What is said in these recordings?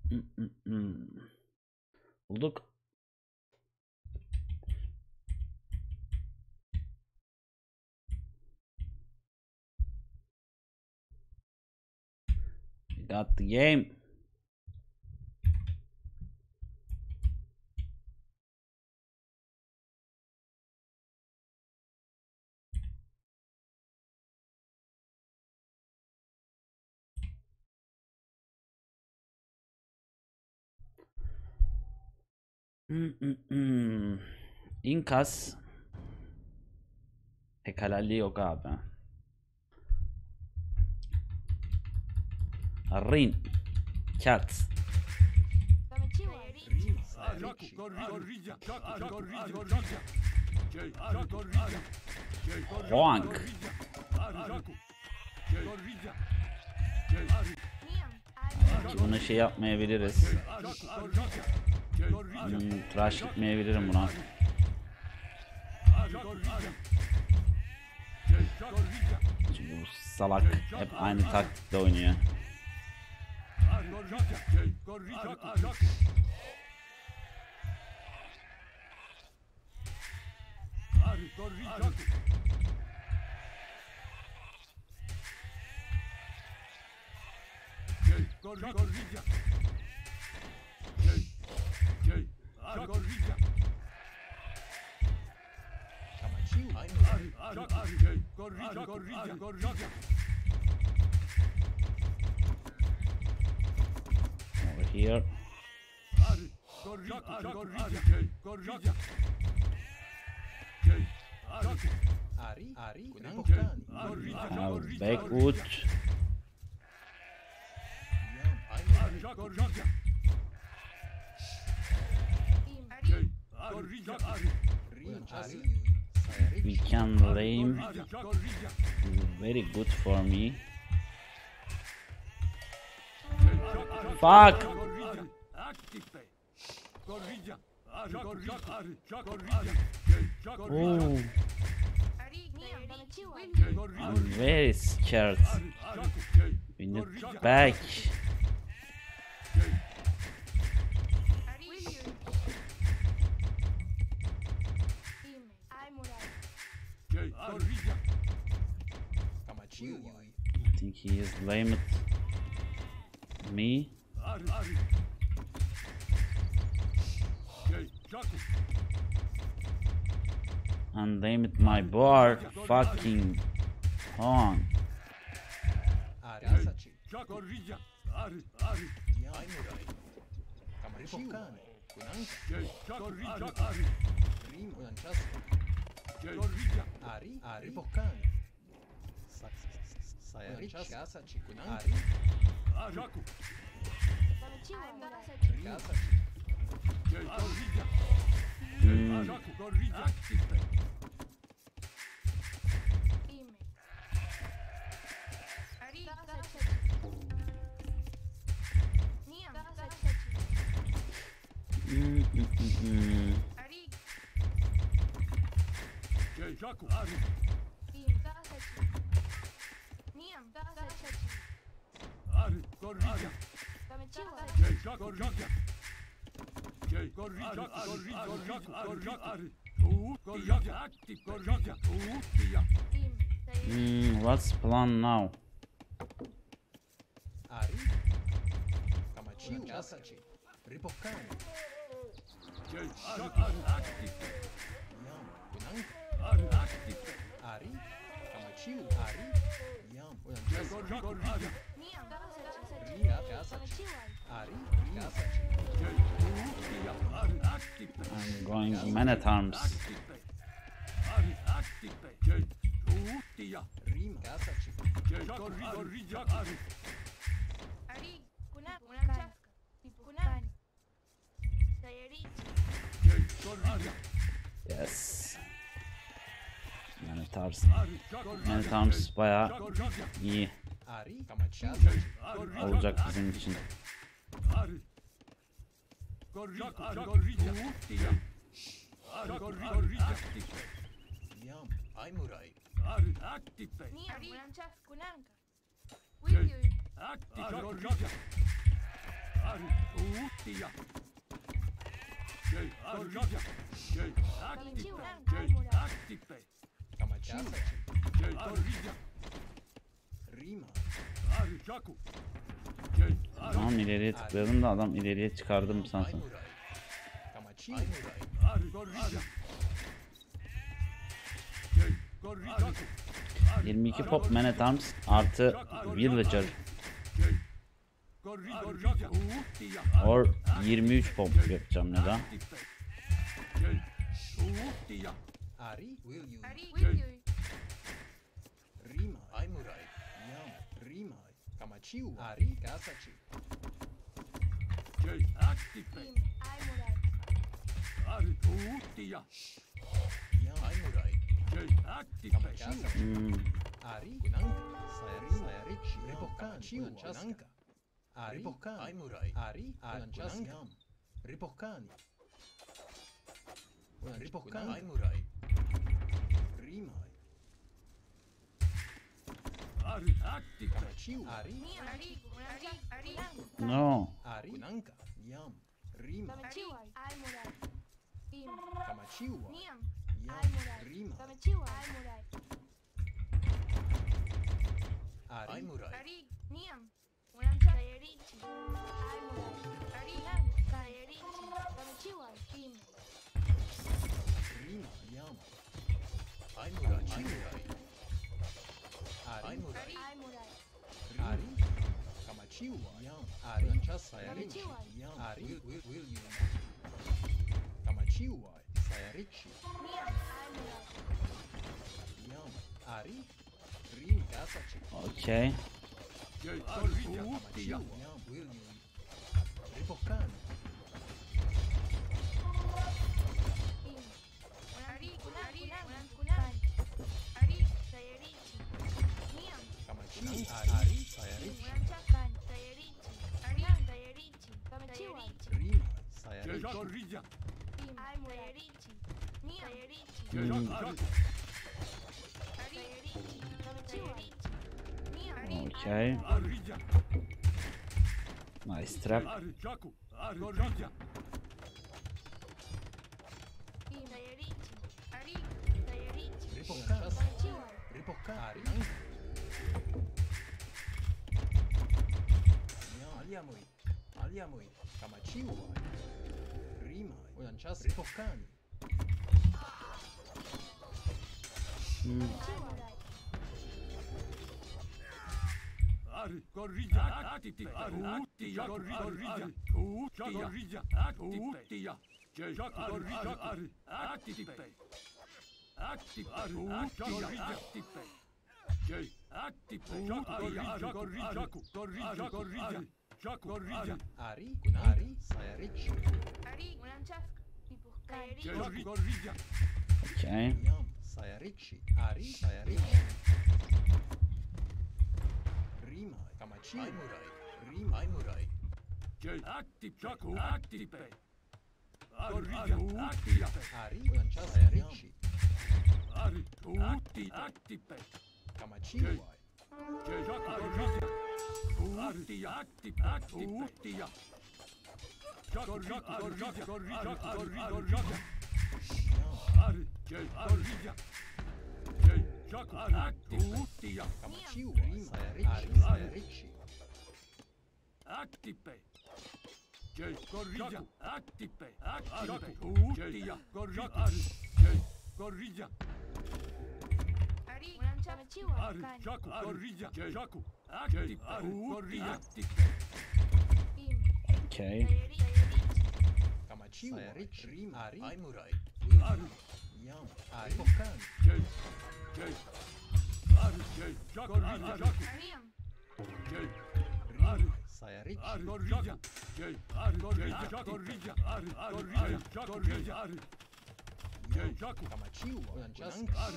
Bulduk. We got the game. İnkas pek helalliği yok abi. Rin Cat Huang bunu şey yapmayabiliriz. Tıraş gitmeyebilirim buna. Çünkü bu salak hep aynı taktikle oynuyor. Over here. Backwood. We can lame. Very good for me. Fuck! Oh. I'm very scared. We need back. I think he is lame at me. And lame at my bar. Fucking on. What's the plan now? I'm going many times. Yes. Many times bayağı iyi olacak bizim için. Tamam, ileriye tıkladım da adam ileriye çıkardım sanırım. 22 pop man at arms artı villager or 23 pop yapacağım ya da. Ari, will you? Rima, Aimurai, Yam, Rimai, Kamachiu, Ari, Kasachi. Yam, Aimurai, Kamachiu, Ari, Kunanka, Sayarichi, Ripokan, Kunanka, Ari, Aimurai, Ari, Kunanka, Ripokani, Ripokan, Aimurai, Rimai. Kamachiu, Ari, No. Ari, Kunanka, Yam, Rima, Kamachiu, Yam, Rima, Ari, Aimurai, Rima, Yam, Aimurai, Aimurai, Aimurai, Ari, Kamachiu, Yam, Ari, Sayarichi, Yam, Ari, will you? Kamachiu, Sayarichi, Yam, Ari, Rim, Kasachi, Okay. Kamachiu, Yam, will you? Ripokan, Kamachiu, Ari, Sayarichi, Rim, Sayarichi, Okay. Nice trap. Ripokan, Ripokan, Ari, Yam, Aliamui, Aliamui, Kamachiu, Rima, Uyanchas, Ripokan, Ari, Kunari, Sayarichi, Okay. Yam, Sayarichi, Ari, Sayarichi, Rima, Kamachi, Aimurai, Rima, Aimurai, Ari, Uyanchas, Sayarichi, Kamachi, Kamachi, Rima, Sayarichi, Okay. Kamachi, Sayarichi, Rima, Ari, Aimurai, Yam, Ari, Pokan, Rima, Sayarichi, Yam, Kamachi, Uyanchas,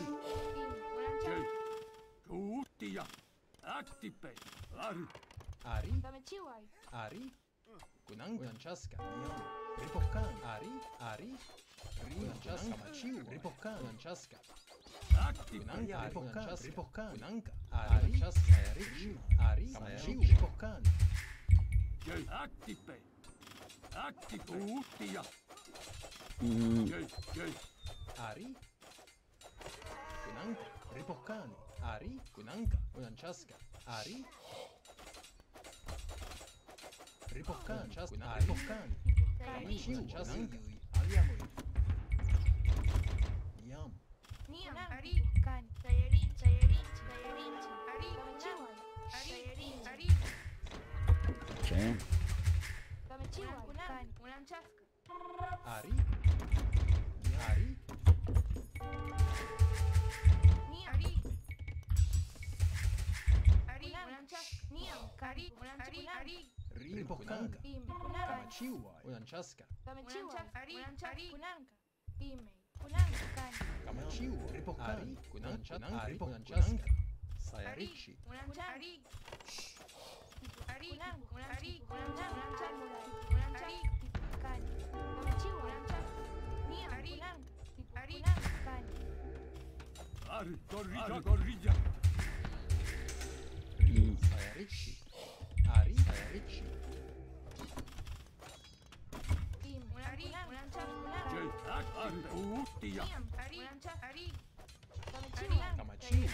Ari, Ari, Kunang, Uyanchaska, Yam, Ripokan, Ari, Rima, Kamachi, Ripokan, Uyanchaska, Kunang, Ripokan, Ripokan, Kunanka, Ari, Sayarichi, Ari, Kamachi, Ripokan, Ari. Kunanka. Riposkani. Ari. Kunanka. Uyanchaska. Ari. Riposkani. Riposkani. Kamachiu. Kunanka. Aliamui. Yam. Niam. Ari. Kan. Sayari. Sayari. Sayari. Ari. Kamachiu. Ari. Ari. Okay. Kamachiu. Kan. Uyanchaska. Ari. Ari. Niam. Ari. Ari. Uyanchaska. Niam. Kari. Uyanchaska. Ari. Riposkani. Ime. Kunanka. Kamachiu. Uyanchaska. Kamachiu. Ari. Ari. Kunanka. Ime. Kunanka. Kan. Kamachiu. Riposkani. Kunanka. Ari. Uyanchaska. Sayarichi. Uyanchaska. Ari. Ari. Ari. Uyanchaska. Ari. Kan. Kamachiu. Uyanchaska. Niam. Ari. Ari. Kan. Ari, corrilla, corrilla. Sayarichi. Ari. Sayarichi. Ime. Ari. Uyanchaska. Jay, Ari, Utia. Niam. Ari. Uyanchaska. Ari. Kamachiu. Kamachiu.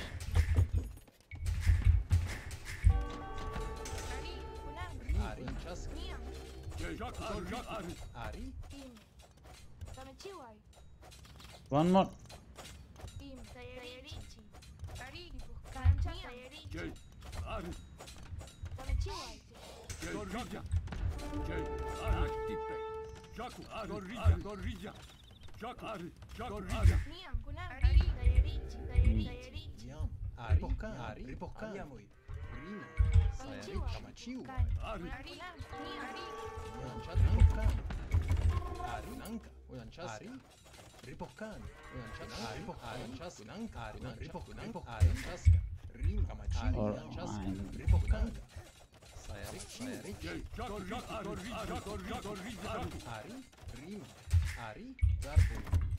Ari. Kunanka. Ari. Uyanchaska. Niam. Jay, corrilla, Ari. Ari. Ime. Kamachiu. One more. Ime. Sayarichi. Ari. Kancha. Sayarichi. Jay, Ari, Kamachiu. corrilla. Jay, Ari, tipe. Jaku, Ari, corrilla, corrilla. Jaku, Ari, corrilla. Niam. Kunanka. Ari. Sayarichi. Sayarichi. Yam. Ari. Riposkani. Ari. Riposkani. Aliamui. Rina. Sayarichi. Kamachiu. Ari, Ari. Niam. Ari. Uyanchaska. Riposkani. Ari. Nanka. Uyanchaska. Ari. Riposkani. Uyanchaska. Ari. Uyanchaska. Nanka. Ari. Riposkani. Uyanchaska. Rima. Kamachiu. Uyanchaska. Riposkani. Sayarichi. Jay, corrilla, corrilla, corrilla, corrilla. Ari. Rima. Ari. Garbo.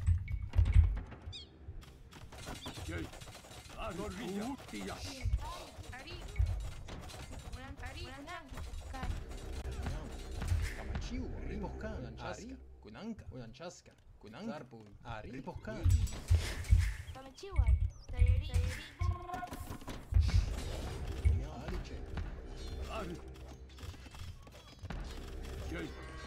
Jay, Ari, corrilla, Utia. Ari. Ari. Kunanka. Kan. Yam. Kamachiu. Riposkani. Uyanchaska. Kunanka. Uyanchaska. Kunanka. Garbo. Ari. Riposkani. Kamachiu. Sayarichi. Yam. Aliche. Ari. Jay,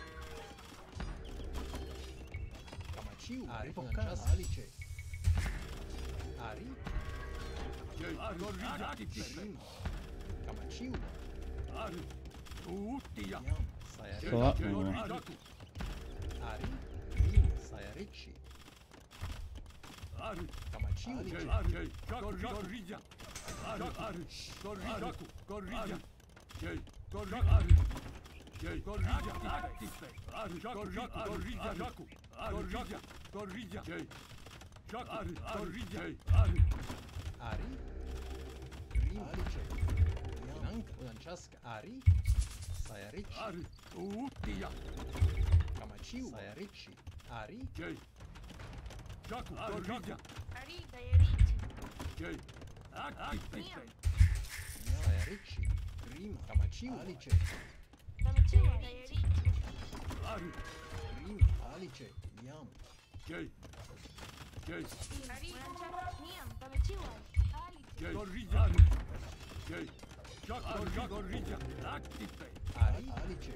Kamachiu. Riposkani. Aliche. Ari. Jay, corrilla, tipe. Rima. Kamachiu. Ari, Utia. Yam. Sayarichi. So, Jay, uh, Jaku, Ari. Rima. Sayarichi. Ari, Kamachiu. Jay, Jay, corrilla. Ari, Ari, corrilla, corrilla. Jay, corrilla, Ari. Jay, corrilla, tipe. Ari, corrilla, corrilla, Jaku. Corrilla, corrilla. Jay, Jaku, Ari, corrilla. Jay, Ari, Ari. Rima. Aliche. Kunanka. Uyanchaska. Ari. Sayarichi. Ari, Utia. Kamachiu. Sayarichi. Ari. Jay, Jaku, corrilla. Ari. Sayarichi. Jay, tipe. Sayarichi. Rima. Kamachiu. Aliche. Kamachiu. Sayarichi. Ari, Rima. Aliche. Yam. Jay, Jay, Ari. Niam. Kamachiu. Jay, corrilla, Ari. Jay, Jaku, corrilla, tipe. Ari. Aliche.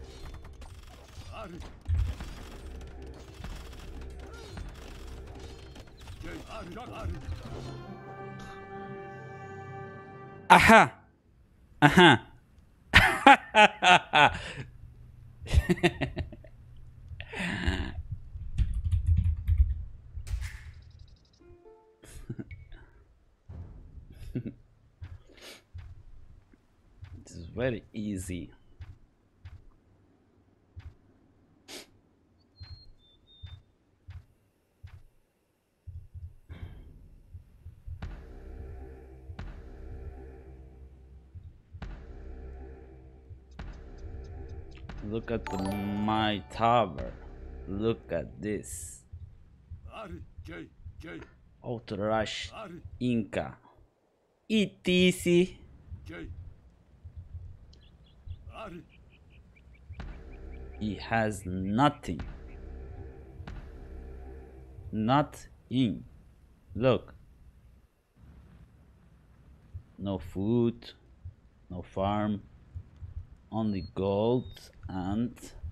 Ari. Jay, Ari, Ari. Aha. Aha. This is very easy. Look at my tower. Look at this. Ari, Jay, Jay, Auto rush Ari, Inca. ETC. Jay. Ari. He has nothing. Nothing. Look. No food, no farm, only gold and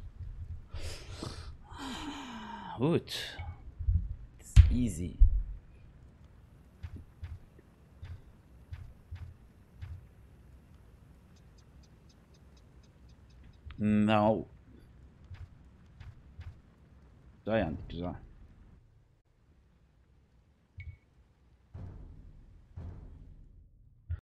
wood. It's easy. No. Dayandık güzel.